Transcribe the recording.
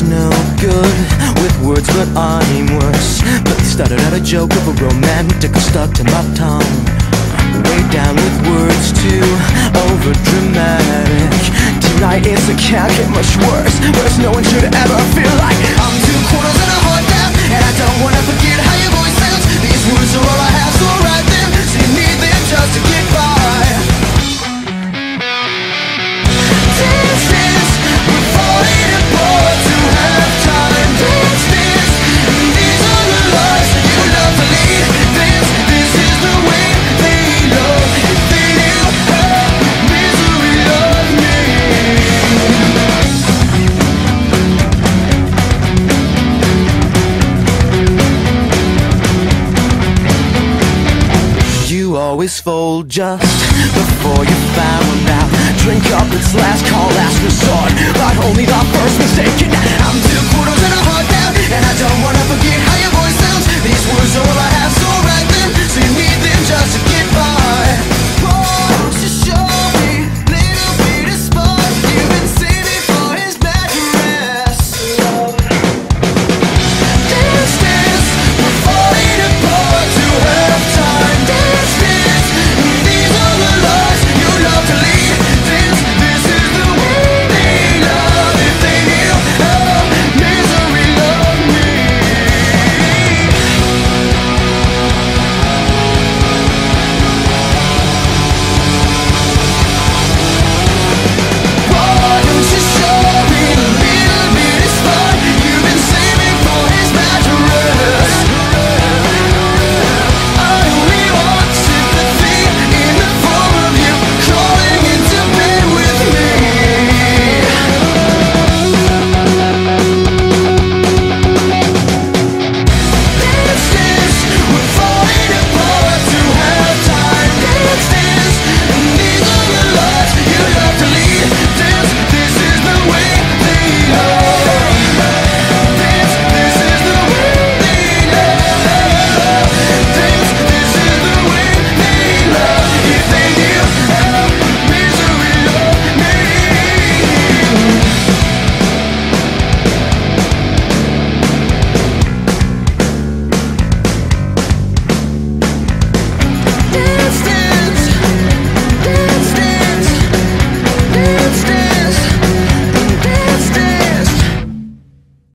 no good with words, but I'm worse. But they started out a joke of a romantic stuck to my tongue. Way down with words too over dramatic. Tonight it's a can't get much worse. Worse, no one should ever feel like I'm 2 quarters and a heart down. And I don't wanna forget how your voice sounds. These words are all I have, so write them. So you need them just to get by. Dance, dance, we're falling apart to have time. Dance, dance, these are the lives you love to lead. Dance, this is the way they love. If they knew how misery loved me. You always fold just before you found out. Drink up, it's last call, last resort, but only the first mistake. And I'm too